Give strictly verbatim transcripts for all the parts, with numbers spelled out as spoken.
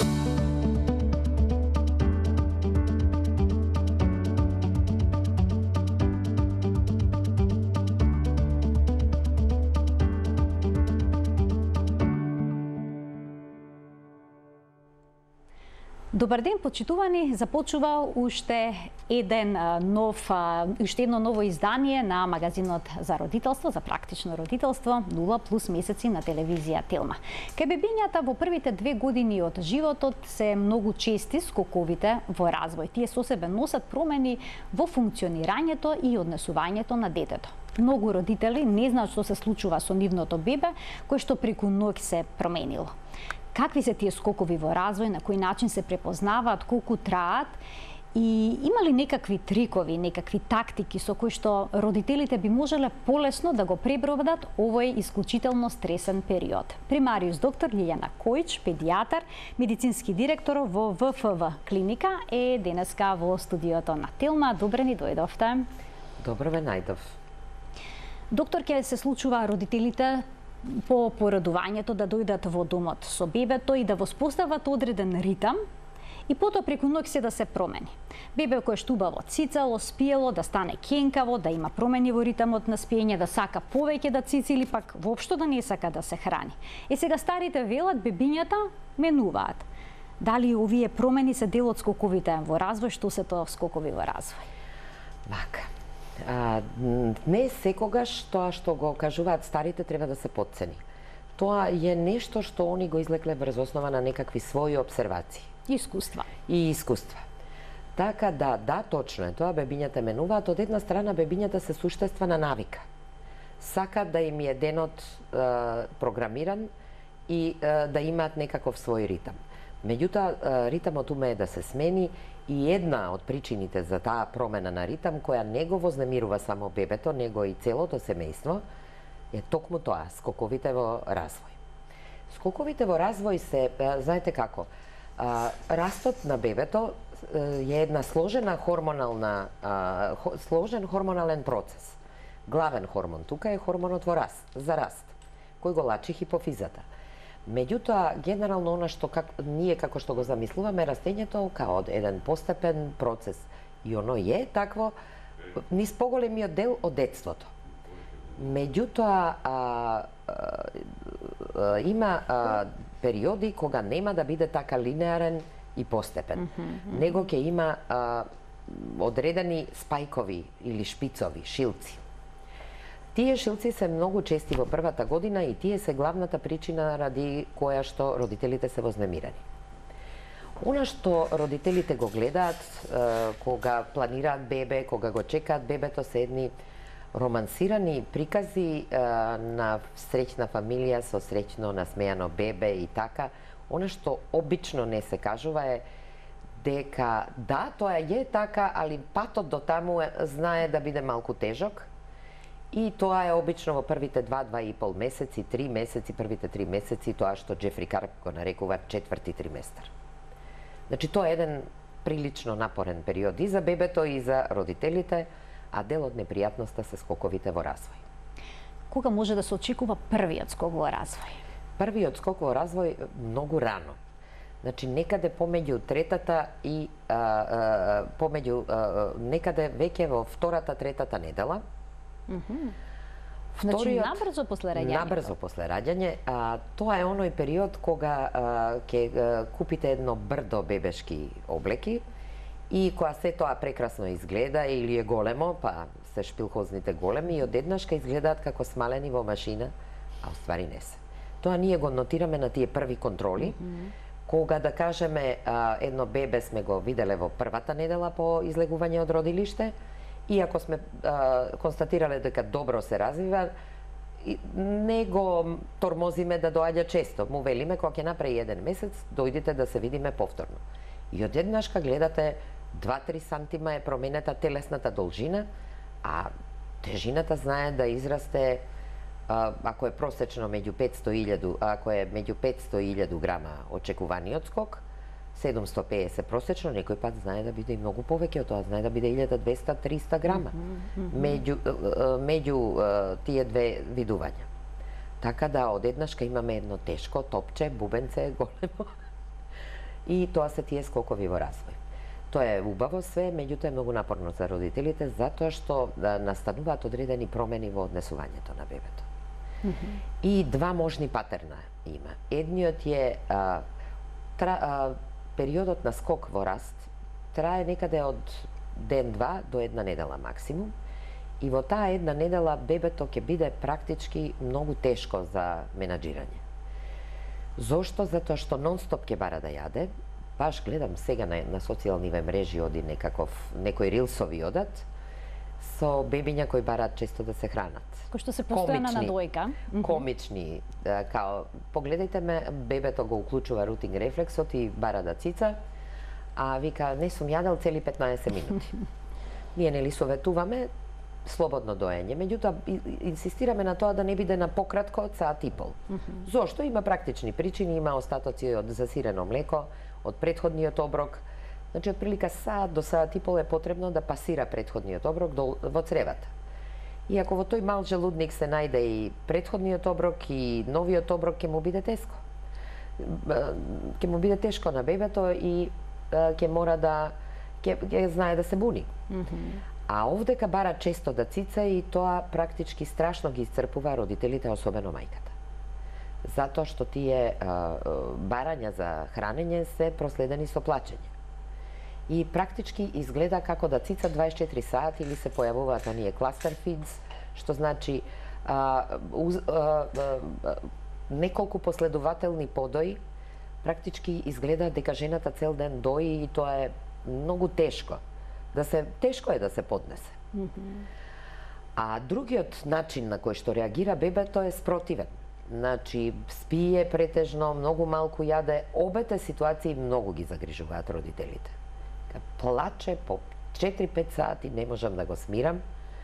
Добар ден, почитувани, започува уште еден нов, уште едно ново издание на магазинот за родителство, за практично родителство, нула плюс месеци на телевизија Телма. Кај бебињата во првите две години од животот се многу чести скоковите во развој. Тие со себе носат промени во функционирањето и однесувањето на детето. Многу родители не знаат што се случува со нивното бебе, кој што преку ноќ се променило. Какви се тие скокови во развој, на кој начин се препознаваат, колку траат и има ли некакви трикови, некакви тактики со кои што родителите би можеле полесно да го пребродат овој исклучително стресен период? Примариус доктор Лиљана Којич, педијатар, медицински директор во В Ф В клиника е денеска во студиото на Телма. Добре ни дојдовте. Добро ве најдов. Доктор, ќе се случува родителите по породувањето да дојдат во домот со бебето и да воспостават одреден ритам и потоа преку ноќ се да се промени. Бебе кој што убаво цицало, спиело, да стане кенкаво, да има промени во ритамот на спиење, да сака повеќе да цици или пак воопшто да не сака да се храни. Е сега старите велат, бебињата менуваат. Дали овие промени се дел од скоковите во развој? Што се тоа скокови во развој? Вака. А, не секогаш тоа што го кажуваат старите треба да се потцени. Тоа е нешто што они го излекле врз основа на некакви своји обсервации. Искуства. И искуства. Така да, да, точно е тоа, бебињата менуваат. Од една страна, бебињата се суштествена навика. Сакат да им е денот е, програмиран и е, да имаат некаков свој ритам. Меѓутоа, ритамот умее да се смени и една од причините за таа промена на ритам, која не го вознемирува само бебето, него и целото семејство, е токму тоа, скоковите во развој. Скоковите во развој се, знаете како, растот на бебето е една сложена хормонална, сложен хормонален процес. Главен хормон тука е хормонот во раст, за раст, кој го лачи хипофизата. Меѓутоа, генерално она што как, ние како што го замислуваме растењето као еден постепен процес и оно е такво низ поголемиот дел од детството. Меѓутоа, а, а, а, има а, периоди кога нема да биде така линеарен и постепен. Mm -hmm. Него ќе има а, одредени спајкови или шпицови, шилци. Тие шилци се многу чести во првата година и тие се главната причина ради која што родителите се вознемирани. Она што родителите го гледаат е, кога планираат бебе, кога го чекаат бебето, се едни романсирани прикази е, на среќна фамилија со среќно насмејано бебе и така. Она што обично не се кажува е дека да, тоа е така, али патот до таму е, знае да биде малку тежок. И тоа е обично во првите два, два и пол месеци, три месеци, првите три месеци, тоа што Джефри Карп го нарекува четврти триместар. Значи, тоа е еден прилично напорен период и за бебето и за родителите, а дел од непријатноста се скоковите во развој. Кога може да се очекува првиот скок во развој? Првиот скок во развој многу рано. Значи, некаде помеѓу третата и а, а, помеѓу а, некаде веќе во втората, третата недела. Mm -hmm. Вториот, значи набрзо после раѓањето. Набрзо после раѓање, а, тоа е оној период кога ќе купите едно брдо бебешки облеки и кога се тоа прекрасно изгледа или е големо, па се шпилхозните големи и одеднаш ка изгледаат како смалени во машина, а уствари не се. Тоа ние го нотираме на тие први контроли, mm -hmm. кога да кажеме а, едно бебе сме го виделе во првата недела по излегување од родилиште, и ако сме а, констатирале дека добро се развива, не го тормозиме да доаѓа често. Му велиме, кога ќе направи еден месец, дојдите да се видиме повторно. И одеднаш ка гледате два-три сантима е променета телесната должина, а тежината знае да израсте, а, ако е просечно меѓу петсто и илјаду, ако е меѓу петсто и илјаду грама очекуваниот скок, седумсто и педесет просечно, некој пат знае да биде и многу повеќе од тоа, знае да биде илјада двеста до триста грама mm -hmm. меѓу, меѓу тие две видувања. Така да одеднаш ка имаме едно тешко топче, бубенце големо и тоа се тие скокови во развој. Тоа е убаво све, меѓутоа е многу напорно за родителите, затоа што да настануваат одредени промени во однесувањето на бебето. Mm -hmm. И два можни патерна има. Едниот е а, тра, а, периодот на скок во раст трае некаде од ден-два до една недела максимум, и во таа една недела бебето ќе биде практички многу тешко за менаџирање. Зошто? Затоа што нон-стоп ќе бара да јаде. Баш гледам сега на, на социјалниве мрежи оди некаков, некои рилсови одат, со бебиња кои бараат често да се хранат. Кои што се постојана на дојка. Комични, као, погледајте ме, бебето го уклучува рутинг рефлексот и бара да цица, а вика, не сум јадел цели петнаесет минути. Ние нели советуваме слободно доење, меѓутоа инсистираме на тоа да не биде на пократко од саат и пол. Mm -hmm. Зошто? Има практични причини, има остатоци од засирено млеко, од претходниот оброк. Значи, од прилика саат до саат и пол е потребно да пасира претходниот оброк до, во цревата. И ако во тој мал желудник се најде и претходниот оброк и новиот оброк, ќе му биде тешко. Ќе му биде тешко на бебето и ќе мора да ќе, ќе знае да се буни. Mm -hmm. А овдека бара често да цица и тоа практички страшно ги исцрпува родителите, особено мајката. Затоа што тие а, барања за хранење се проследени со плачење. И практички изгледа како да цица дваесет и четири сати или се појавуваат оние кластер фидс, што значи а, уз, а, а, а, неколку последователни подои, практички изгледа дека жената цел ден дои и тоа е многу тешко. Да се тешко е да се поднесе. Mm -hmm. А другиот начин на кој што реагира бебето е спротивен. Значи, спие претежно, многу малку јаде. Обете ситуации многу ги загрижуваат родителите. Плаче по четири-пет сати, не можам да го смирам.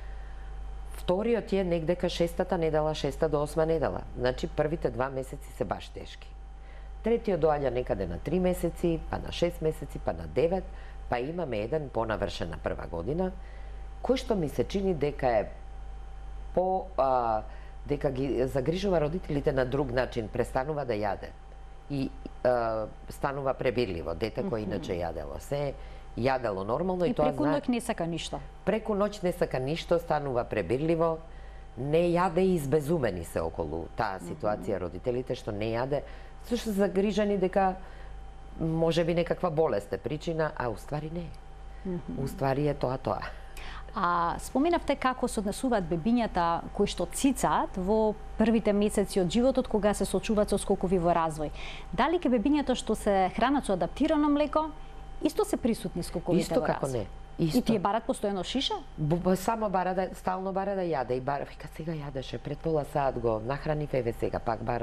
Вториот е негдека шестата недела, шеста до осма недела. Значи, првите два месеци се баш тешки. Третиот доаѓа некаде на три месеци, па на шест месеци, па на девет, па имаме еден понавршена прва година, кој што ми се чини дека е по... А, дека ги загрижува родителите на друг начин, престанува да јаде и а, станува пребирливо, дете кој иначе јадело се, јадело нормално и, и тоа преку ноќ не сака ништо. Преку ноќ не сака ништо, станува пребирливо, не јаде и избезумени се околу таа ситуација родителите што не јаде, зашто се загрижени дека може би некаква болест е причина, а уствари не е. Уствари е тоа тоа. А споменавте како се однесуваат бебињата кои што цицаат во првите месеци од животот кога се соочуваат со скокови во развој. Дали ке бебињата што се хранат со адаптирано млеко исто се присутни скоковите исто во како развој? Не. Исто. И тие барат постојано шиша? Б, само бара да стално бара да јаде и бара, вика сега јадеше пред пола сат го нахранив, еве сега пак бара.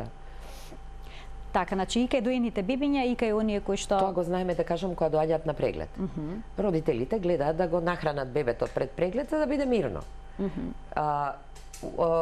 Така, значи и кај доените бебиња и кај оние кои што... Тоа го знаеме да кажам кога доаѓаат на преглед. Mm -hmm. Родителите гледаат да го нахранат бебето пред преглед за да биде мирно. Mm -hmm. а, а,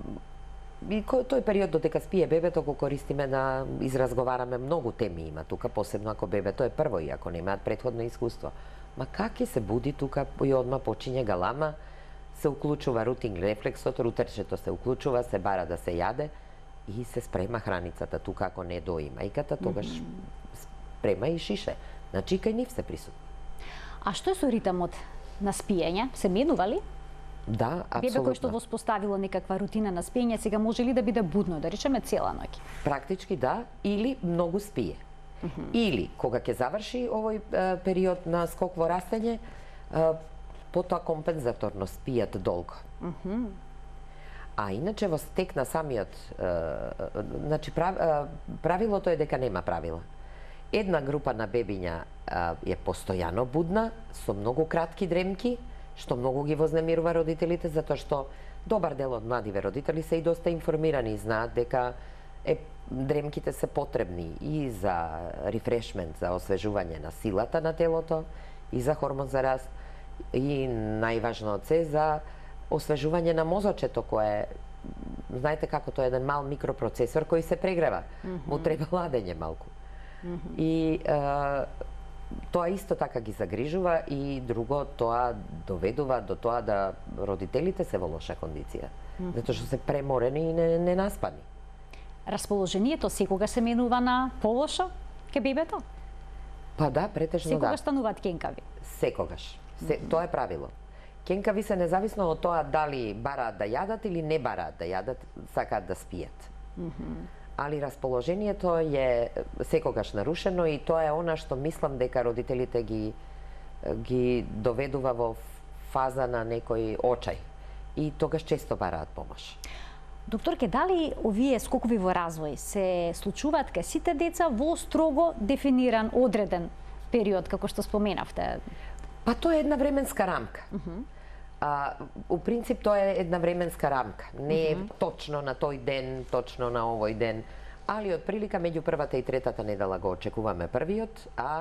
и кој тој период додека спие бебето го користиме да изразговараме, многу теми има тука, посебно ако бебето е прво и ако немаат претходно искуство. Ма как ќе се буди тука и одма почиње галама, се уклучува рутинг рефлексот, рутерчето се уклучува, се бара да се јаде и се спрема храницата тука ако не дои мајката, тогаш mm -hmm. спрема и шише. Значи кај нив се присутни. А што е со ритмот на спиење? Се менува ли? Да, апсолутно. Бебе кој што воспоставило некаква рутина на спиење, сега може ли да биде будно, да речеме цела ноќ? Практички да, или многу спие. Mm -hmm. Или кога ќе заврши овој е, период на скок во растење, е, потоа компензаторно спијат долго. Mm -hmm. А иначе во стек на самиот, е, значи прав, е, правилото е дека нема правила. Една група на бебиња е, е постојано будна, со многу кратки дремки, што многу ги вознемирува родителите, затоа што добар дел од младиве родители се и доста информирани и знаат дека е, дремките се потребни и за рефрешмент, за освежување на силата на телото, и за хормон за раст, и најважно од се за освежување на мозочето, кое знаете како тоа е еден мал микропроцесор кој се прегрева. Mm -hmm. Му треба ладење малку. Mm -hmm. И е, тоа исто така ги загрижува и друго тоа доведува до тоа да родителите се во лоша кондиција. Mm -hmm. Затоа што се преморени и не, не наспани. Расположението секога се менува на полошо ке бебето? Па да, претежно да. Секогаш стануваат кенкави. Секогаш. Се, тоа е правило. Кенкави се независно од тоа дали бараат да јадат или не бараат да јадат, сакаат да спијат. Mm -hmm. Али расположението е секогаш нарушено и тоа е она што мислам дека родителите ги ги доведува во фаза на некој очај и тогаш често бараат помош. Докторке, дали овие скокови во развој се случуваат кај сите деца во строго дефиниран, одреден период, како што споменавте? Па тоа е една временска рамка. Uh -huh. а, у принцип тоа е една временска рамка. Не е uh -huh. точно на тој ден, точно на овој ден, али од прилика меѓу првата и третата недела го очекуваме првиот, а,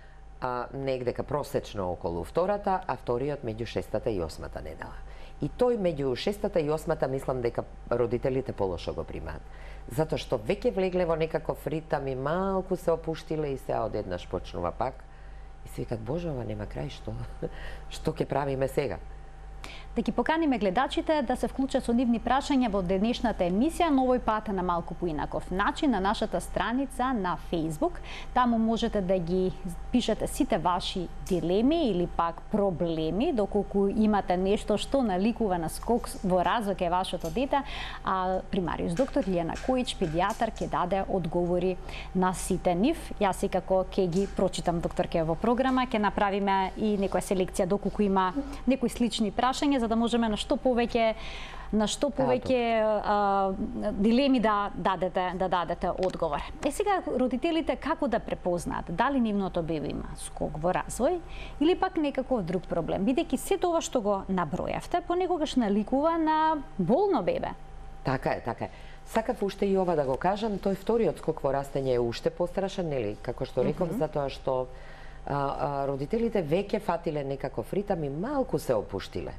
а негдека просечно околу втората, а вториот меѓу шестата и осмата недела. И тој меѓу шестата и осмата мислам дека родителите полошо го примаат. Затоа што веќе влегле во некаков ритам и малку се опуштиле и сега одеднаш почнува пак. И се викат, Боже, ова нема крај, што, што ќе правиме сега? Да ги поканиме гледачите да се вклучат со нивни прашања во денешната емисија, но овој пат на малку поинаков начин на нашата страница на Facebook. Таму можете да ги пишете сите ваши дилеми или пак проблеми, доколку имате нешто што наликува на скок во развој кај вашето дете, а примариус доктор Лиljana Којич, педијатар, ќе даде одговори на сите нив. Јас секако ќе ги прочитам, докторке, во програма, ќе направиме и некоја селекција доколку има некои слични прашања, за да можеме на што повеќе на што повеќе а, дилеми да дадете да дадете одговор. Е сега родителите како да препознаат дали нивното бебе има скок во развој или пак некаков друг проблем, бидејќи сето ова што го набројавте понекогаш наликува на болно бебе. Така е, така е. Сакав уште и ова да го кажам, тој вториот скок во растење е уште пострашен, нели, како што реков, mm -hmm. затоа што а, а, родителите веќе фатиле некаков ритам и малку се опуштиле.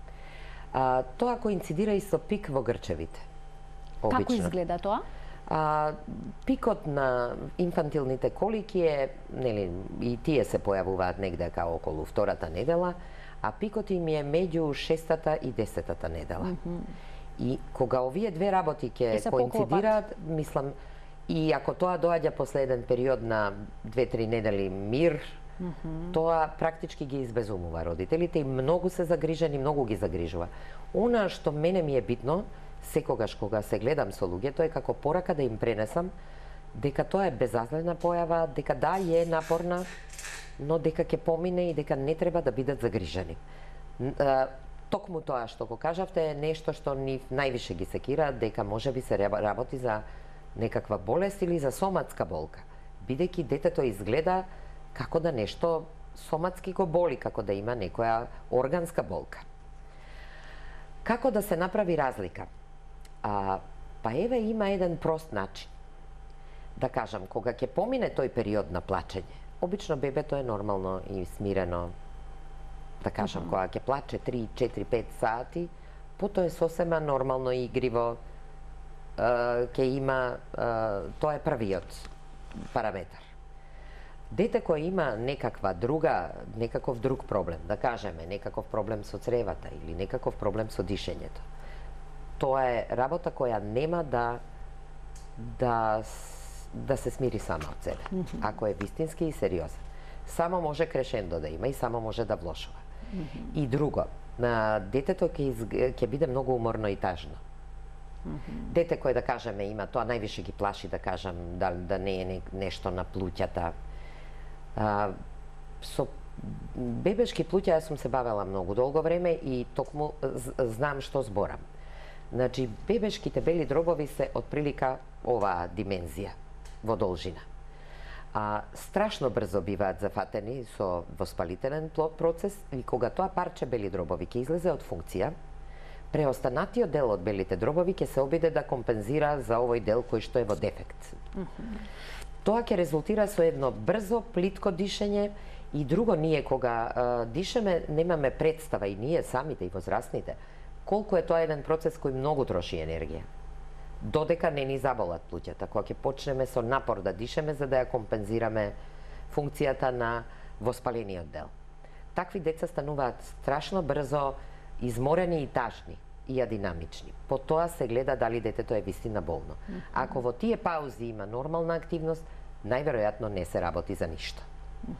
А, тоа коинцидира и со пик во грчевите. Обично. Како изгледа тоа? А, пикот на инфантилните колики е, нели, и тие се појавуваат негде као околу втората недела, а пикот им е меѓу шестата и десетата недела. Mm -hmm. И кога овие две работи ќе коинцидираат, мислам, и ако тоа доаѓа после еден период на две-три недели мир, Mm -hmm. тоа практички ги избезумува родителите и многу се загрижени, многу ги загрижува. Она што мене ми е битно, секогаш кога се гледам со луѓето, е како порака да им пренесам дека тоа е безазлена појава, дека да, е напорна, но дека ќе помине и дека не треба да бидат загрижени. Токму тоа што го кажавте е нешто што ни највише ги секира, дека може би се работи за некаква болест или за соматска болка, бидејќи детето изгледа како да нешто соматски го боли, како да има некоја органска болка. Како да се направи разлика? А, па еве има еден прост начин. Да кажам, кога ќе помине тој период на плачење, обично бебето е нормално и смирено, да кажам, uh -huh. кога ќе плаче три, четири, пет сати, потоа е сосема нормално и игриво, ќе има, тоа е првиот параметар. Дете кој има некаква друга, некаков друг проблем, да кажеме, некаков проблем со цревата или некаков проблем со дишењето, тоа е работа која нема да да да се смири сама од себе, mm -hmm. ако е вистински и сериозен. Само може крешендо да има и само може да влошува. Mm -hmm. И друго, на детето ќе из... ќе биде многу уморно и тажно. Mm -hmm. Дете кој, да кажеме, има тоа највише ги плаши, да кажам, да, да не е нешто на плуќата. А, со бебешки плуќа јас сум се бавела многу долго време и токму знам што зборам. Значи, бебешките бели дробови се отприлика оваа димензија во должина. А страшно брзо биваат зафатени со воспалителен процес и кога тоа парче бели дробови ќе излезе од функција, преостанатиот дел од белите дробови ќе се обиде да компензира за овој дел кој што е во дефект. Mm -hmm. Тоа ќе резултира со едно брзо, плитко дишење и друго, ние кога а, дишеме немаме представа и ние самите и возрастните колку е тоа еден процес кој многу троши енергија. Додека не ни заболат плуќата, кога ќе почнеме со напор да дишеме за да ја компензираме функцијата на воспалениот дел. Такви деца стануваат страшно брзо изморени и тажни и адинамични. По тоа се гледа дали детето е вистина болно. Mm -hmm. Ако во тие паузи има нормална активност, најверојатно не се работи за ништо. Mm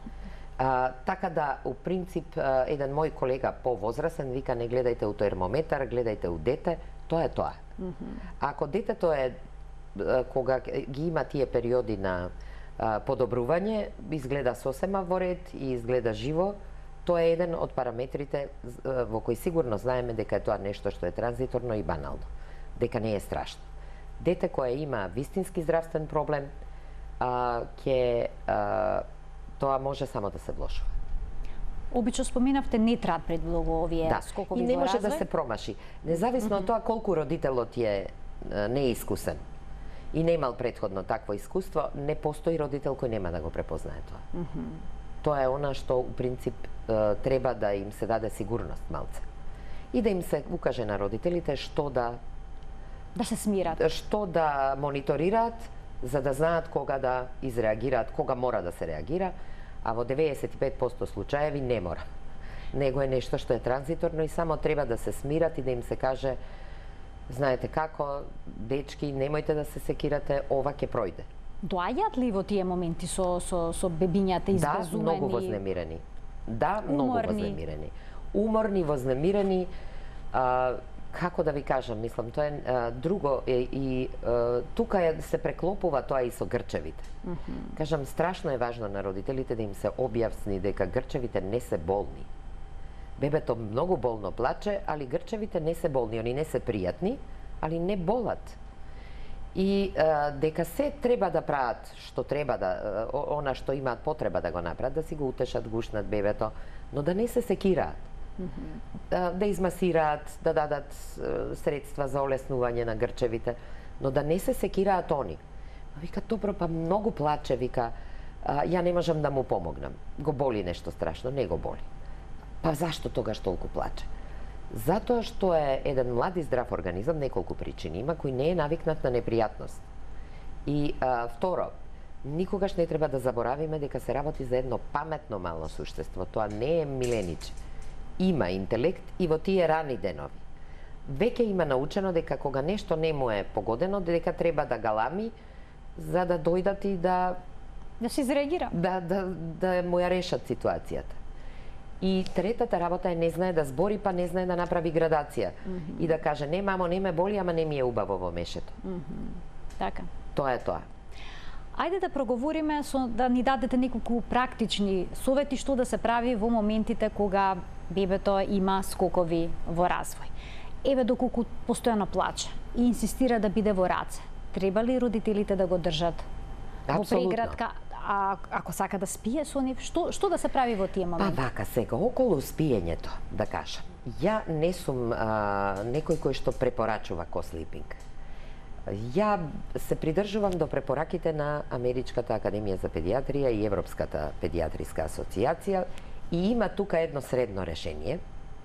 А, така да, у принцип, еден мој колега повозрасен вика не гледајте у термометар, гледајте у дете, тоа е тоа. Mm -hmm. Ако детето е, кога ги има тие периоди на а, подобрување, изгледа сосема во ред и изгледа живо, тоа е еден од параметрите во кои сигурно знаеме дека е тоа нешто што е транзиторно и банално, дека не е страшно. Дете кое има вистински здравствен проблем, а, ке, а, тоа може само да се влошува. Обично споменавте не траат предвилого овие да. скокови во развој. И не може да се промаши. Независно mm -hmm. од тоа колку родителот е неискусен и немал предходно такво искуство, не постои родител кој нема да го препознае тоа. Mm -hmm. Тоа е она што у принцип треба да им се даде сигурност малце. И да им се укаже на родителите што да да се смират, што да мониторираат, за да знаат кога да изреагираат, кога мора да се реагира, а во деветдесет и пет проценти случаеви не мора. Него е нешто што е транзиторно и само треба да се смират и да им се каже знаете како, дечки, немојте да се секирате, ова ќе пројде. Доаѓаат ли во тие моменти со, со, со бебињата избезумени? Да, многу вознемирени. Да, многу уморни. вознемирени. Уморни, вознемирени, а, како да ви кажам, мислам, тоа е а, друго е, и а, тука е, се преклопува тоа и со грчевите. Mm -hmm. Кажам, страшно е важно на родителите да им се објасни дека грчевите не се болни. Бебето многу болно плаче, али грчевите не се болни, они не се пријатни, али не болат. И а, дека се треба да прават што треба да, она што имаат потреба да го направат, да си го утешат, гушнат бебето, но да не се секираат. Mm -hmm. да, да измасираат, да дадат средства за олеснување на грчевите, но да не се секираат они. Вика, добро, па многу плаче, вика, а, ја не можам да му помогнам. Го боли нешто страшно, не го боли. Па зашто тогаш толку плаче? Затоа што е еден млад и здрав организам, неколку причини има, кој не е навикнат на непријатност. И а, второ, никогаш не треба да заборавиме дека се работи за едно паметно мало суштество. Тоа не е милениче. Има интелект и во тие рани денови. Веќе има научено дека кога нешто не му е погодено, дека треба да галами за да дојдат и да да се изреагира. Да, да, да му ја решат ситуацијата. И третата работа е не знае да збори, па не знае да направи градација. Mm -hmm. И да каже, не мамо, не ме боли, ама не ми е убаво во мешето. Mm -hmm. Така. Тоа е тоа. Ајде да проговориме со да ни дадете неколку практични совети што да се прави во моментите кога бебето има скокови во развој. Еве, доколку постојано плаче и инсистира да биде во раце, треба ли родителите да го држат во преградка? А ако сака да спие со нив, што што да се прави во тие моменти? Па вака сега, околу спиењето, да кажам. Ја не сум а, некој кој што препорачува кослипинг. Ја се придржувам до препораките на Америчката академија за педиатрија и Европската педиатриска асоциација и има тука едно средно решение.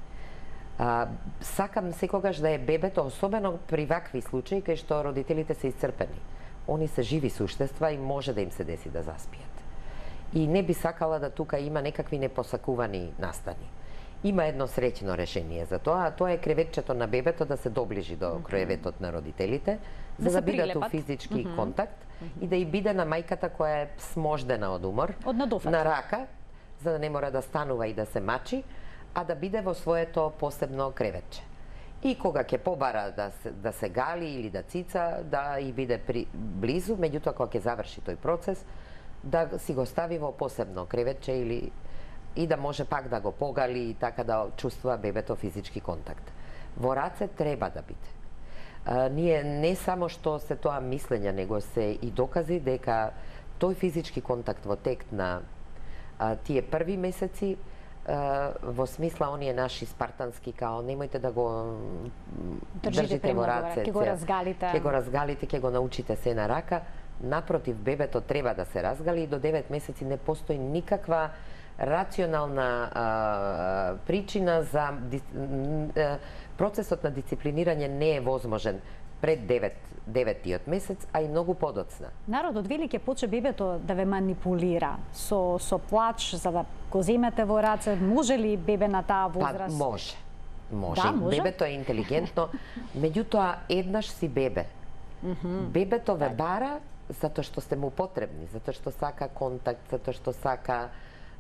А, сакам секогаш да е бебето, особено при вакви случаи кај што родителите се исцрпени. Они се живи суштества и може да им се деси да заспијат. И не би сакала да тука има некакви непосакувани настани. Има едно среќно решение за тоа, а тоа е креветчето на бебето да се доближи до креветот на родителите, за да, да бидат у физички mm -hmm. контакт mm -hmm. и да и биде на мајката која е смождена од умор, од на рака, за да не мора да станува и да се мачи, а да биде во своето посебно креветче. И кога ќе побара да се, да се гали или да цица, да и биде при, близу, меѓутоа кога ќе заврши тој процес, да си го стави во посебно креветче или и да може пак да го погали и така да чувствува бебето физички контакт. Во раце треба да биде. А, ние не само што се тоа мислење, него се и докази дека тој физички контакт во тек на а, тие први месеци во смисла оние наши спартански као немојте да го држите, држите во раце, ќе го разгалите, ќе го разгалите, ќе го научите се на рака. Напротив, бебето треба да се разгали и до девет месеци не постои никаква рационална а, причина за а, процесот на дисциплинирање не е возможен пред девет, деветиот месец, а и многу подоцна. Народот вели ќе почне бебето да ве манипулира со со плач за да го земете во раце. Може ли бебе на таа возраст? Па може. Може. Да, може. Бебето е интелигентно, меѓутоа еднаш си бебе. Mm -hmm. Бебето ве бара затоа што сте му потребни, затоа што сака контакт, затоа што сака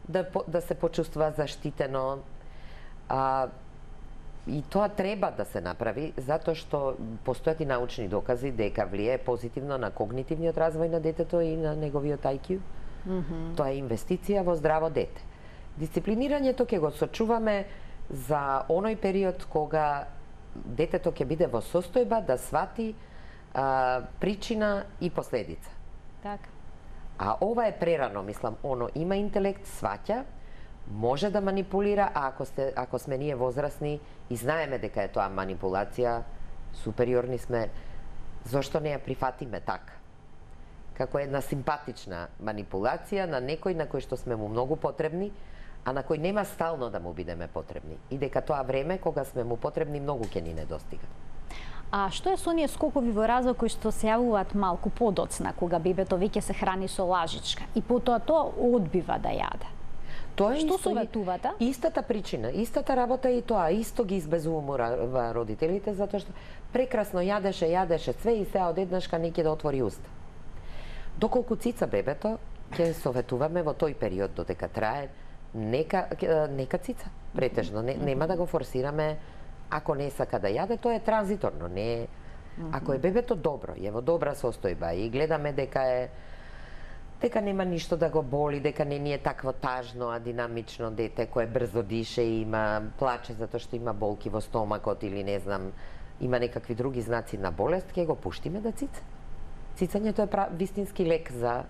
да, да се почувствува заштитено. А, и тоа треба да се направи, затоа што постојат и научни докази дека влијае позитивно на когнитивниот развој на детето и на неговиот ай кју. Mm-hmm. Тоа е инвестиција во здраво дете. Дисциплинирањето ќе го сочуваме за оној период кога детето ќе биде во состојба да свати а, причина и последица. Така. А ова е прерано, мислам, оно има интелект, сваќа, може да манипулира, а ако, сте, ако сме ние возрастни и знаеме дека е тоа манипулација, супериорни сме, зошто не ја прифатиме така? Како една симпатична манипулација на некој на кој што сме му многу потребни, а на кој нема стално да му бидеме потребни. И дека тоа време, кога сме му потребни, многу ќе ни недостига. А што е со оние скокови во развој кои што се јавуваат малку подоцна, кога бебето веќе се храни со лажичка и потоа тоа одбива да јаде? Тоа е што исто, советувате? Истата причина, истата работа и тоа, исто ги избезумува родителите, затоа што прекрасно јадеше, јадеше све и сега одеднашка не ќе да отвори уста. Доколку цица бебето, ќе советуваме во тој период додека трае, нека, нека цица, претежно, не, нема да го форсираме. Ако не сака да јаде, тоа е транзиторно, не е... Ако е бебето добро, е во добра состојба и гледаме дека е дека нема ништо да го боли, дека не ни е такво тажно, а динамично дете кое брзо дише и има плаче затоа што има болки во стомакот или не знам, има некакви други знаци на болест, ќе го пуштиме да цица. Цицањето е прав, вистински лек за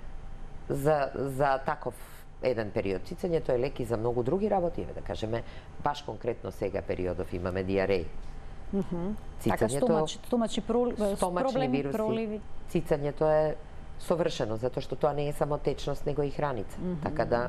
за за таков еден период. Цицањето е лек и за многу други работи, да кажеме, баш конкретно сега периодов имаме диареи. Mm -hmm. Така, стомачи, стомачи проли, проблеми, вируси. проливи. Цицањето е совршено, затоа што тоа не е само течност, него и храница. Mm -hmm. Така да...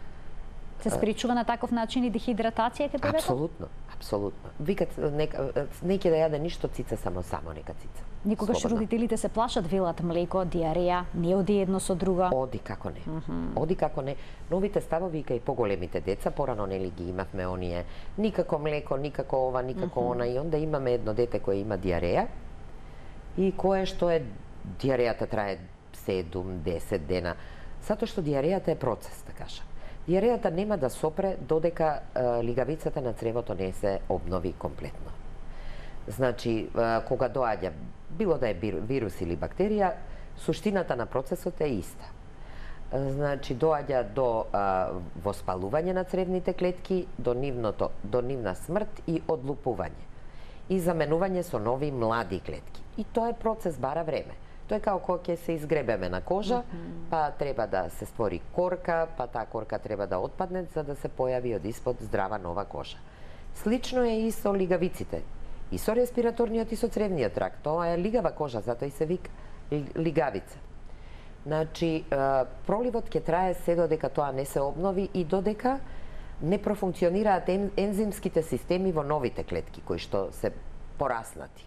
Се спречува на таков начин и дехидратација кај бебето? Апсолутно, апсолутно. Викат, нека, не ќе да јаде ништо, цица само само, нека цица. Никогаш Слободно. Родителите се плашат, велат млеко, диареја, не оди едно со друго. Оди како не. Mm -hmm. Оди како не. Новите ставови кај поголемите деца, порано нели ги имавме оние никако млеко, никако ова, никако mm -hmm. она, и онда имаме едно дете кое има диареја и кое што е диарејата трае седум до десет дена, затоа што диарејата е процес, да кажам. Диарејата нема да сопре додека е, лигавицата на цревото не се обнови комплетно. Значи, е, кога доаѓа било да е вирус или бактерија, суштината на процесот е иста. Значи, доаѓа до а, воспалување на цревните клетки, до нивното, до нивна смрт и одлупување. И заменување со нови млади клетки. И тоа е процес, бара време. Тоа е како кога ќе се изгребеме на кожа, mm -hmm. па треба да се створи корка, па таа корка треба да отпадне за да се појави од испод здрава нова кожа. Слично е и со лигавиците. И со респираторниот и со цревниот тракт. Тоа е лигава кожа, затоа и се вика лигавица. Значи, проливот ќе трае се додека тоа не се обнови и додека не профункционираат ензимските системи во новите клетки, кои што се пораснати.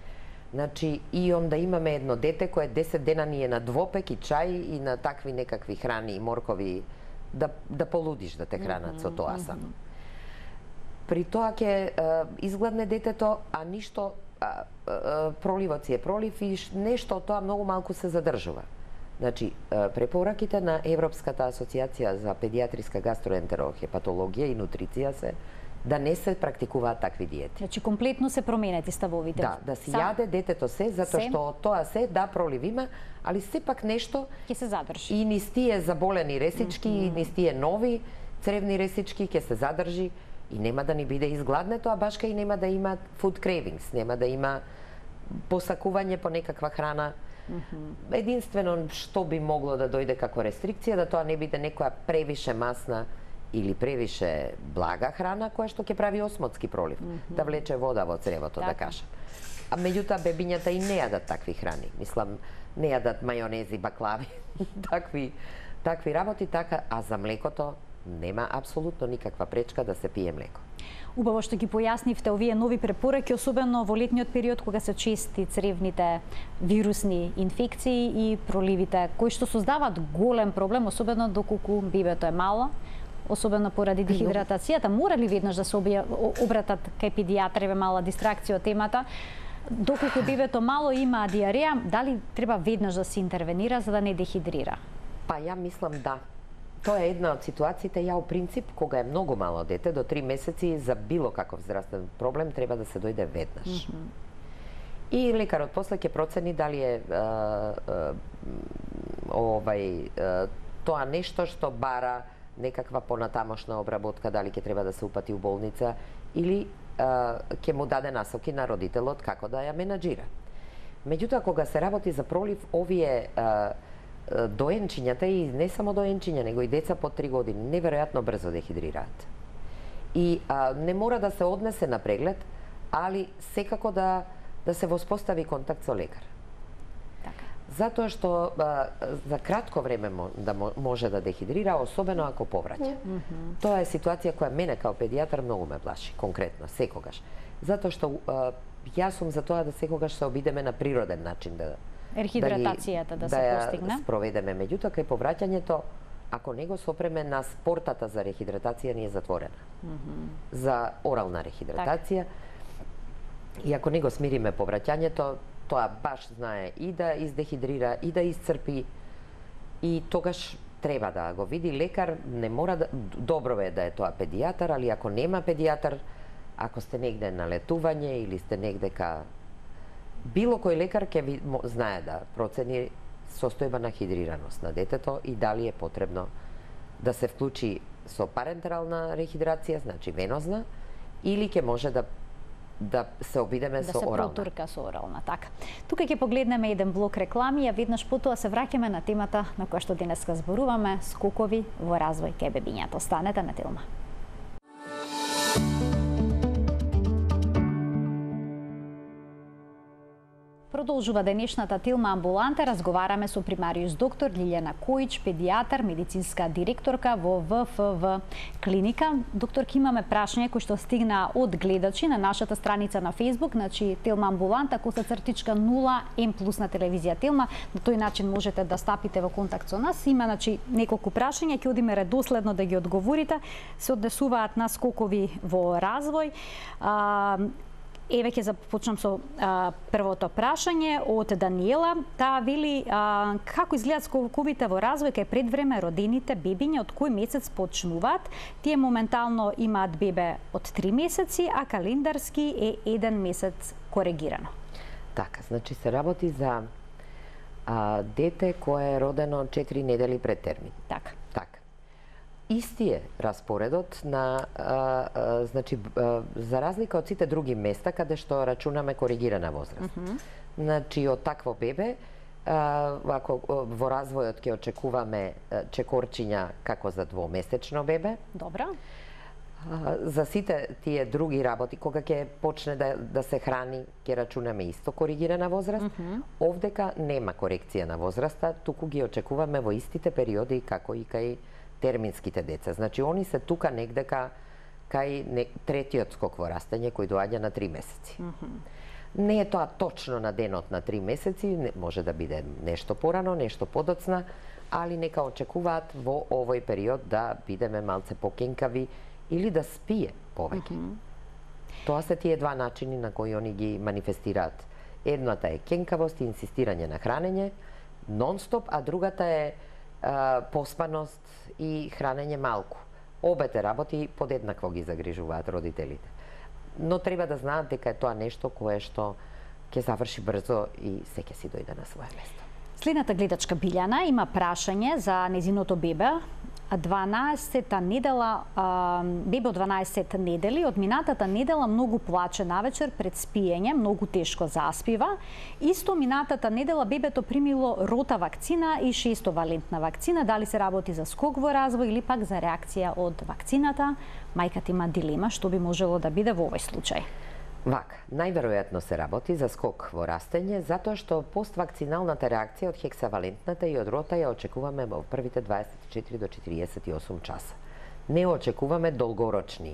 Значи, и онда имаме едно дете кое десет дена ни е на двопек и чај и на такви некакви храни и моркови да, да полудиш да те хранат mm -hmm, со тоа само. Mm -hmm. При тоа ќе изгладне детето, а ништо, а, а, проливот си е пролив и нешто од тоа многу малку се задржува. Значи, препораките на Европската асоциација за педијатриска гастроентерохепатологија и нутриција се да не се практикуваат такви диети. Значи, комплетно се променети ставовите. Да, да си јаде детето се, затоа што тоа се, да, пролив има, али сепак нешто ќе се задржи. И низ тие заболени ресички, mm -hmm. и низ тие нови цревни ресички ќе се задржи и нема да ни биде изгладнето, а башка и нема да има food cravings, нема да има посакување по некаква храна. Mm -hmm. Единствено што би могло да дојде како рестрикција, да тоа не биде некоја превише масна или превише блага храна која што ќе прави осмотски пролив, mm -hmm. да влече вода во цревото, така да кажам. А меѓутоа бебињата и не јадат такви храни. Мислам, не јадат мајонези, баклави, такви такви работи, така, а за млекото нема апсолутно никаква пречка да се пие млеко. Убаво што ги појаснивте овие нови препораки, особено во летниот период кога се чести цревните вирусни инфекции и проливите, кои што создаваат голем проблем, особено доколку бебето е мало, особено поради дехидратацијата. Мора ли веднаш да се обратат кај педијатар, мала дистракција од темата? Доколку бебето мало има диареја, дали треба веднаш да се интервенира за да не дехидрира? Па ја мислам да. тоа е една од ситуациите, ја у принцип, кога е многу мало дете, до три месеци, за било каков здравствен проблем треба да се дојде веднаш. Mm -hmm. И лекарот после ќе процени дали е а, а, овај а, тоа нешто што бара некаква понатамошна обработка, дали ќе треба да се упати у болница или а, ќе му даде насоки на родителот како да ја менаџира. Меѓутоа, кога се работи за пролив, овие а, доенчињата и не само доенчиња, него и деца под три години неверојатно брзо дехидрираат. И а, не мора да се однесе на преглед, али секако да да се воспостави контакт со лекар. Така. Затоа што а, за кратко време да може да дехидрира, особено ако повраќа. Mm -hmm. Тоа е ситуација која мене као педијатар многу ме плаши, конкретно, секогаш. Затоа што а, јас сум за тоа да секогаш се обидеме на природен начин да рехидратацијата да, да, да се постигне. Да спроведеме. Меѓутоа, кај повраќањето, ако не го сопреме нас, портата за рехидратација не е затворена. Mm -hmm. За орална рехидратација. Так. И ако не го смириме повраќањето, тоа баш знае и да издехидрира, и да исцрпи, и тогаш треба да го види лекар, не мора да... Добро е да е тоа педијатар, али ако нема педијатар, ако сте негде на летување или сте негде ка... Било кој лекар ќе ви знае да процени состојба на хидрираност на детето и дали е потребно да се вклучи со парентерална рехидрација, значи венозна, или ќе може да да се обидеме да со орална. Да се протурка со орална, така. Тука ќе погледнеме еден блок реклами, а веднаш потоа се враќаме на темата на која што денеска зборуваме, скокови во развој кај бебињата. Останете на Телма. Продолжува денешната Телма амбуланта. Разговараме со примариус доктор Лилјана Којич, педијатар, медицинска директорка во В Ф В клиника. Доктор, имаме прашање кои што стигна од гледачи на нашата страница на Facebook, значи Телма амбуланта, коса цртичка нула М плюс на телевизија Телма. На тој начин можете да стапите во контакт со нас. Има, значи, неколку прашања, ќе одиме редоследно да ги одговорите. Се однесуваат на скокови во развој. А, Еве ќе започнам со а, првото прашање од Даниела. Таа вели а, како изгледаат скоковите во развој кај предвреме родените бебиња, од кој месец почнуваат? Тие моментално имаат бебе од три месеци, а календарски е еден месец коригирано. Така, значи се работи за а, дете кое е родено четири недели пред термин. Така. Така. Исти е распоредот на, а, а, значи, а, за разлика од сите други места каде што рачунаме коригирана возраст. Mm -hmm. Значи, од такво бебе, а, ако во развојот ќе очекуваме чекорчиња како за двомесечно бебе. Добро. А, за сите тие други работи, кога ќе почне да, да се храни, ќе рачунаме исто коригирана возраст. Mm -hmm. Овдека нема корекција на возраста, туку ги очекуваме во истите периоди како и кај терминските деца. Значи, они се тука негдека кај не, третиот скок во растење кој доаѓа на три месеци. Mm -hmm. Не е тоа точно на денот на три месеци, не, може да биде нешто порано, нешто подоцна, али нека очекуваат во овој период да бидеме малце покенкави или да спие повеќе. Mm -hmm. Тоа се тие два начини на кои они ги манифестираат. Едната е кенкавост и инсистирање на хранење, нон-стоп, а другата е а, поспаност и хранење малку. Обете работи подеднакво ги загрижуваат родителите. Но треба да знаат дека е тоа нешто кое што ќе заврши брзо и се ќе си дојде на своје место. Следната гледачка Билјана има прашање за незиното бебе. дванаесетта недела, а, бебе од дванаесет недели, од минатата недела многу плаче навечер пред спиење, многу тешко заспива. Исто минатата недела бебето примило рота вакцина и шестовалентна вакцина. Дали се работи за скок во развој или пак за реакција од вакцината? Мајката има дилема што би можело да биде во овој случај. Вака, најверојатно се работи за скок во растење, затоа што поствакциналната реакција од хексавалентната и од рота ја очекуваме во првите дваесет и четири до четириесет и осум часа. Не очекуваме долгорочни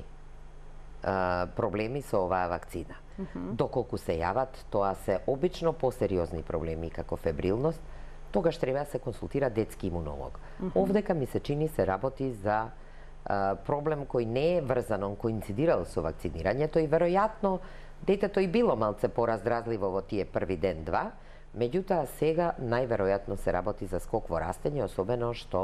а, проблеми со оваа вакцина. Mm -hmm. Доколку се јават, тоа се обично посериозни проблеми како фебрилност, тогаш треба да се консултира детски имунолог. Mm -hmm. Овдека ми се чини се работи за проблем кој не е врзан, коинцидирал со вакцинирањето и веројатно детето и било малце пораздразливо во тие први ден-два, меѓутоа сега најверојатно се работи за скок во растење, особено што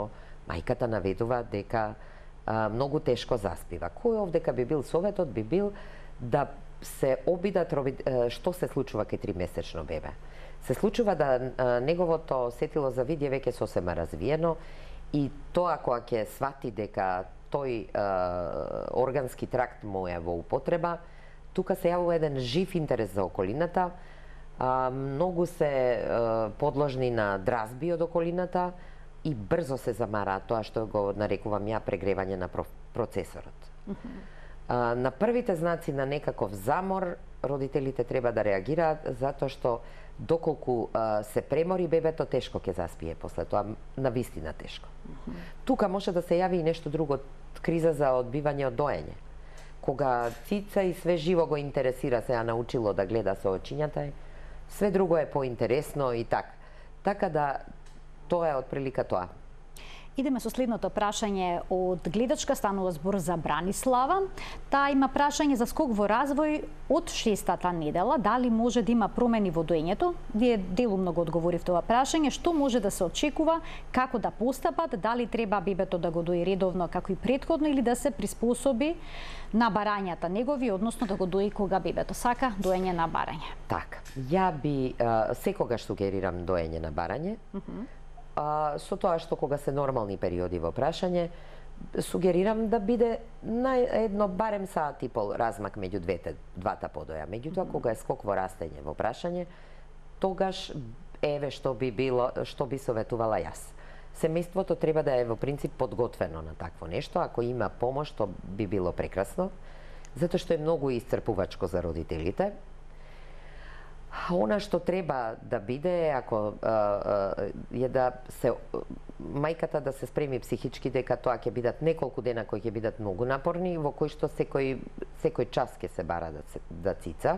Мајката наведува дека а, многу тешко заспива. Кој овдека би бил советот? Би бил да се обидат што се случува кај тримесечно бебе. Се случува да а, неговото сетило за вид е веќе сосема развиено и тоа кога ќе свати дека тој а, органски тракт му е во употреба, тука се јавува еден жив интерес за околината, а, многу се а, подложни на дразби од околината и брзо се замараат тоа што го нарекувам ја прегревање на процесорот. Mm-hmm. а, на првите знаци на некаков замор, родителите треба да реагираат затоа што доколку а, се премори бебето, тешко ќе заспие после тоа, навистина тешко. Mm-hmm. Тука може да се јави и нешто друго, криза за одбивање од доење. Кога цица и све живо го интересира, се ја научило да гледа со очињата, све друго е поинтересно и така. Така да, тоа е отприлика тоа. Идеме со следното прашање од гледачка, станува збор за Бранислава. Таа има прашање за скок во развој од шестата недела, дали може да има промени во доењето? Вие делумно го одговоривте ова прашање, што може да се очекува, како да постапат, дали треба бебето да го дои редовно како и претходно или да се приспособи на барањата негови, односно да го дои кога бебето сака доење на барање. Така, ја би а, секогаш сугерирам доење на барање. Mm-hmm. А, со тоа што кога се нормални периоди во прашање, сугерирам да биде на едно барем саат и пол размак меѓу двете, двата подоја. Меѓутоа, mm-hmm. кога е скок во растење во прашање, тогаш еве што би било, што би советувала јас. Семејството треба да е во принцип подготвено на такво нешто, ако има помош, тоа би било прекрасно, затоа што е многу исцрпувачко за родителите. Она што треба да биде, ако а, а, е да се мајката да се спреми психички дека тоа ќе бидат неколку дена кои ќе бидат многу напорни, во кои што секој секој час ќе се бара да, да цица.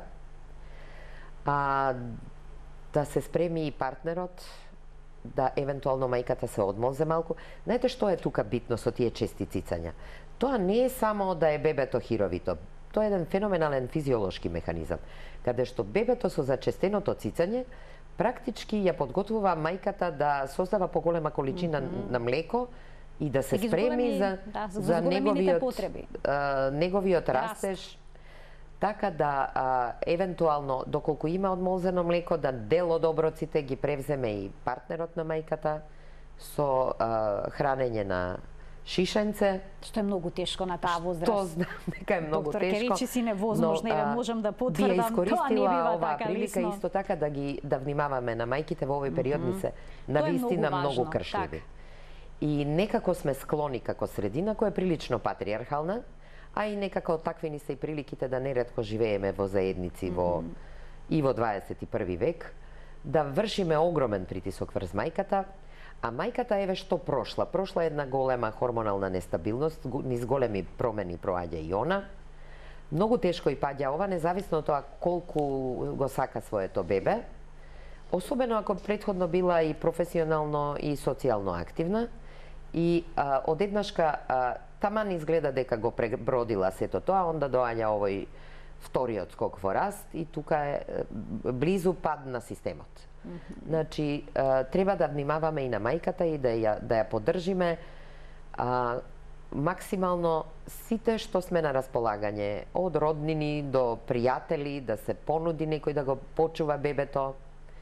А да се спреми и партнерот, да евентуално мајката се одмолзе малку. Знаете што е тука битно со тие чести цицања? Тоа не е само да е бебето хировито. Тоа е еден феноменален физиолошки механизам, каде што бебето со зачестеното цицање практички ја подготвува мајката да создава поголема количина mm-hmm. на млеко и да се спреми за, да, за, за неговиот, а, неговиот Раст. растеж. Така да, а, евентуално, доколку има одмолзено млеко, да дел од оброците ги превземе и партнерот на мајката со а, хранење на шишенце. Што е многу тешко на таа возраст. Тоа знам дека е многу Доктор тешко. Доктор Керичи си невозможно и да можам да потврдам, тоа не бива така прилика лесно. Исто така да ги да внимаваме на мајките во овој период ми се навистина многу, многу кршливи. И некако сме склони како средина која е прилично патриархална, а и некако такви ни се и приликите да неретко живееме во заедници mm -hmm. во и во дваесет и први век, да вршиме огромен притисок врз мајката. А мајката еве што прошла. Прошла една голема хормонална нестабилност, низ големи промени проаѓа и она. Многу тешко и паѓа ова, независно од тоа колку го сака своето бебе. Особено ако претходно била и професионално и социјално активна. И а, одеднашка а, таман изгледа дека го пребродила сето тоа, онда доаѓа овој вториот скок во раст и тука е близу пад на системот. Mm-hmm. Значи, а, треба да внимаваме и на мајката и да ја, да ја поддржиме а, максимално сите што сме на располагање, од роднини до пријатели, да се понуди некој да го почува бебето.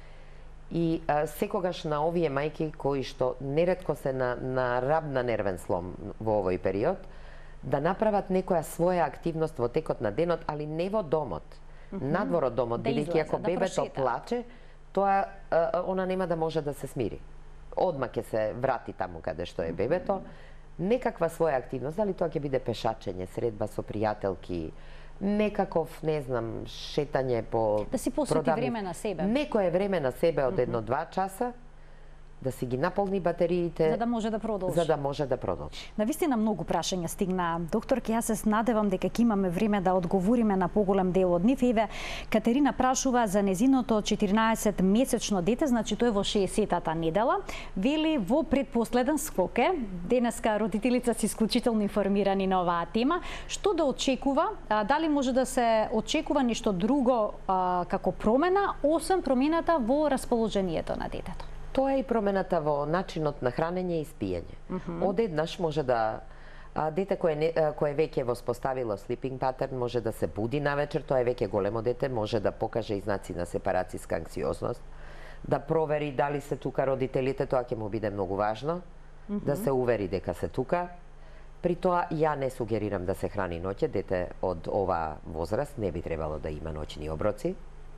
И а, секогаш на овие мајки кои што неретко се на, на раб на нервен слом во овој период, да направат некоја своја активност во текот на денот, али не во домот, mm-hmm. надвор од домот, да бидејќи ако да бебето прошета. плаче, тоа а, она нема да може да се смири. Одма ќе се врати таму каде што е бебето, некаква своја активност, дали тоа ќе биде пешачење, средба со пријателки, некаков, не знам, шетање по да си посвети продавни... време на себе. Некое време на себе од едно-два часа, да си ги наполни батериите, за да може да продолжи. За да може да продолжи. Навистина многу прашања стигна. Докторке, јас се надевам дека ќе имаме време да одговориме на поголем дел од нив. Еве, Катерина прашува за незиното четиринаесет месечно дете, значи тој во шеесеттата недела. Вели во предпоследен скок е. Денеска родителица се исклучително информирани на оваа тема. Што да очекува? А, дали може да се очекува нешто друго а, како промена, освен промената во расположението на детето? Тоа е и промената во начинот на хранење и спиење. Mm -hmm. Одеднаш може да а, дете кое не, кое веќе воспоставило sleeping pattern може да се буди навечер, тоа е веќе големо дете, може да покаже и знаци на сепарацијска анксиозност, да провери дали се тука родителите, тоа ќе му биде многу важно, mm -hmm. да се увери дека се тука. При тоа ја не сугерирам да се храни ноќе, дете од оваа возраст не би требало да има ноќни оброци,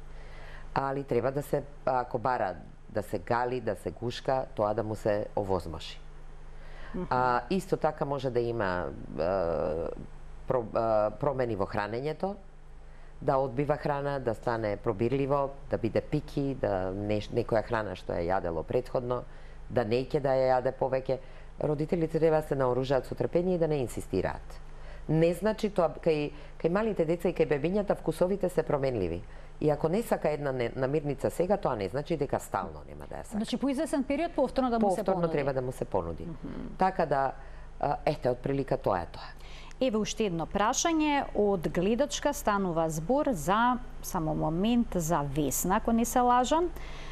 али треба да се, ако бара да се гали, да се гушка, тоа да му се овозможи. Mm -hmm. А, исто така може да има а, про, а, промени во хранењето, да одбива храна, да стане пробирливо, да биде пики, да не, некоја храна што ја јадело претходно, да не ќе да ја јаде повеќе. Родителите треба да се наоружаат со трпение и да не инсистираат. Не значи тоа, кај, кај малите деца и кај бебињата вкусовите се променливи. И ако не сака една намирница сега, тоа не значи дека стално нема да ја сака. Значи по извесен период повторно да му се понуди. Повторно треба да му се понуди. Mm -hmm. Така да, ете, од прилика тоа е тоа. Еве уште едно прашање од гледачка, станува збор за, само момент, за Весна, ако не се лажам.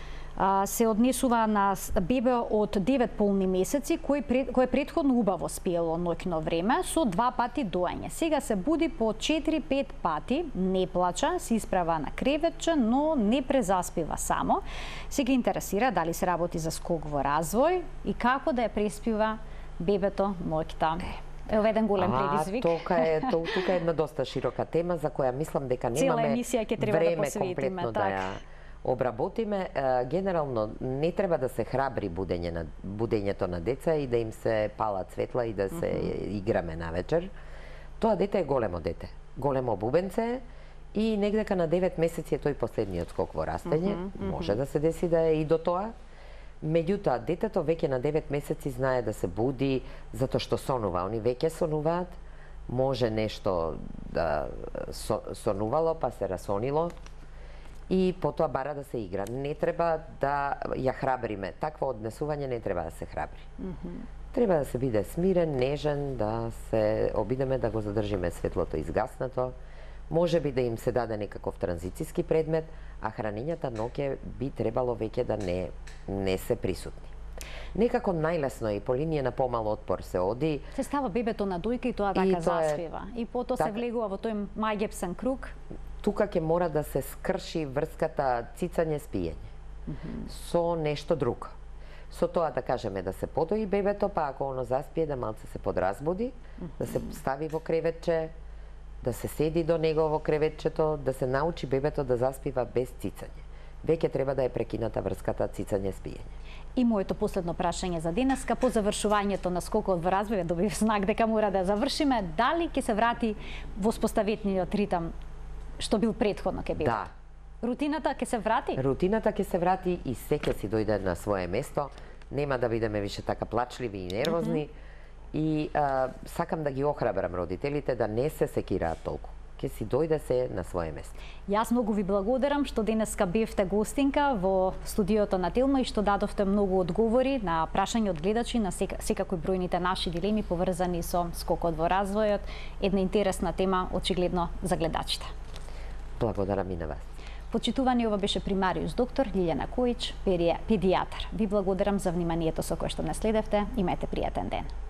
Се однесува на бебе од девет полни месеци кој пред, кој претходно убаво спиело ноќно време со два пати доање. Сега се буди по четири-пет пати, не плача, се исправа на креветче, но не презаспива само. Се ги интересира дали се работи за скок во развој и како да ја преспива бебето ноќта. Е еден голем предизвик. А, тока е, то, тука е една доста широка тема за која мислам дека немаме време да комплетно да ја обработиме. Генерално не треба да се храбри будење на, будењето на деца и да им се палат светла и да се mm -hmm. играме навечер. Тоа дете е големо дете. Големо бубенце и негдека на девет месеци е тој последниот скок во растење. Mm -hmm. Може да се деси да е и до тоа. Меѓутоа, детето веќе на девет месеци знае да се буди затоа што сонува. Они веќе сонуваат. Може нешто да сонувало па се расонило. И потоа бара да се игра. Не треба да ја храбриме. Такво однесување не треба да се храбри. Mm -hmm. Треба да се биде смирен, нежен, да се обидеме да го задржиме светлото изгаснато. Може би да им се даде некаков транзицијски предмет, а хранењата ноќе би требало веќе да не, не се присутни. Некако најлесно и по линија на помал отпор се оди. Се става бебето на дојка и тоа така заспива. И потоа так... се влегува во тој мајгепсен круг. Тука ќе мора да се скрши врската цицање-спиење mm -hmm. со нешто друго. Со тоа да кажеме да се подои бебето, па ако оно заспие да малце се подразбуди, mm -hmm. да се стави во креветче, да се седи до него во креветчето, да се научи бебето да заспива без цицање. Веќе треба да е прекината врската цицање-спиење. И моето последно прашање за денеска, по завршувањето на скокот во развој, добив знак дека мора да завршиме, дали ќе се врати во споставетниот ритам што бил претходно ке бебето? Да. Рутината ќе се врати? Рутината ќе се врати и се ќе си дојде на свое место. Нема да бидеме више така плачливи и нервозни. Mm -hmm. И а, сакам да ги охрабрам родителите да не се секираат толку. Ќе си дојде се на свое место. Јас многу ви благодарам што денеска бевте гостинка во студиото на Телма и што дадовте многу одговори на прашања од гледачи на сека, секакој бројните наши дилеми поврзани со скокот во развојот. Една интересна тема очигледно за гледачите. Благодарам и на вас. Почитувани, ова беше примариус доктор Лилјана Којич, педијатар. Ви благодарам за вниманието со кое што не следевте. Имајте пријатен ден.